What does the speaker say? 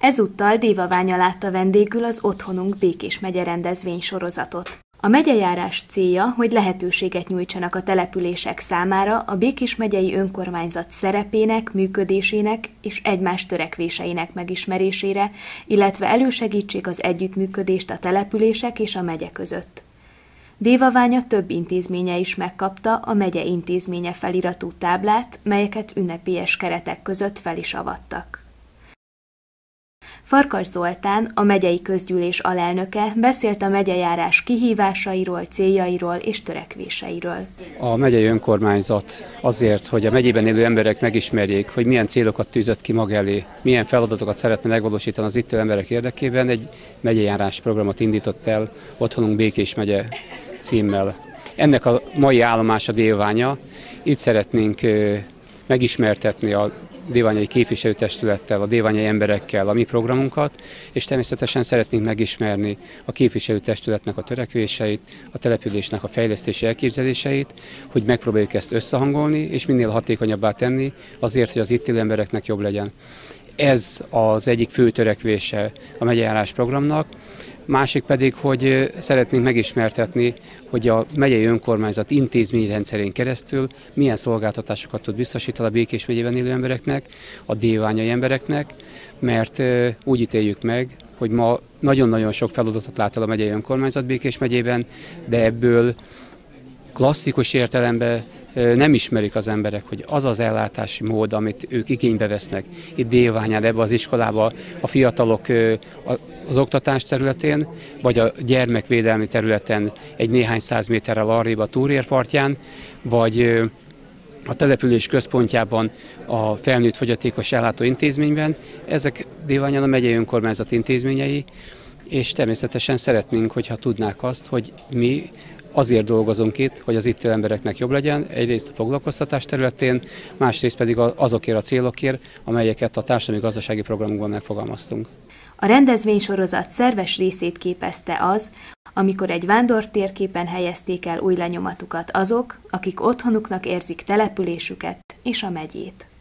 Ezúttal Dévaványa látta vendégül az Otthonunk Békés megye rendezvénysorozatot. A megyejárás célja, hogy lehetőséget nyújtsanak a települések számára a Békés megyei önkormányzat szerepének, működésének és egymás törekvéseinek megismerésére, illetve elősegítsék az együttműködést a települések és a megye között. Dévaványa több intézménye is megkapta a megye intézménye feliratú táblát, melyeket ünnepélyes keretek között fel is avattak. Farkas Zoltán, a megyei közgyűlés alelnöke beszélt a megyejárás kihívásairól, céljairól és törekvéseiről. A megyei önkormányzat azért, hogy a megyében élő emberek megismerjék, hogy milyen célokat tűzött ki maga elé, milyen feladatokat szeretne megvalósítani az itt élő emberek érdekében, egy megyejárás programot indított el, Otthonunk Békés megye címmel. Ennek a mai állomása Dévaványa. Itt szeretnénk megismertetni a déványai képviselőtestülettel, a déványai emberekkel a mi programunkat, és természetesen szeretnénk megismerni a képviselőtestületnek a törekvéseit, a településnek a fejlesztési elképzeléseit, hogy megpróbáljuk ezt összehangolni, és minél hatékonyabbá tenni azért, hogy az itt élő embereknek jobb legyen. Ez az egyik fő törekvése a megyejárás programnak. Másik pedig, hogy szeretnénk megismertetni, hogy a megyei önkormányzat intézményrendszerén keresztül milyen szolgáltatásokat tud biztosítani a Békés megyében élő embereknek, a déványai embereknek, mert úgy ítéljük meg, hogy ma nagyon-nagyon sok feladatot lát el a megyei önkormányzat Békés megyében, de ebből klasszikus értelemben nem ismerik az emberek, hogy az az ellátási mód, amit ők igénybe vesznek itt Dévaványán, ebbe az iskolába a fiatalok az oktatás területén, vagy a gyermekvédelmi területen egy néhány száz méterrel arrébb a túrérpartján, vagy a település központjában a felnőtt fogyatékos ellátó intézményben. Ezek Dévaványán a megyei önkormányzat intézményei, és természetesen szeretnénk, hogyha tudnák azt, hogy mi azért dolgozunk itt, hogy az itt élő embereknek jobb legyen, egyrészt a foglalkoztatás területén, másrészt pedig azokért a célokért, amelyeket a társadalmi-gazdasági programunkban megfogalmaztunk. A rendezvénysorozat szerves részét képezte az, amikor egy vándortérképen helyezték el új lenyomatukat azok, akik otthonuknak érzik településüket és a megyét.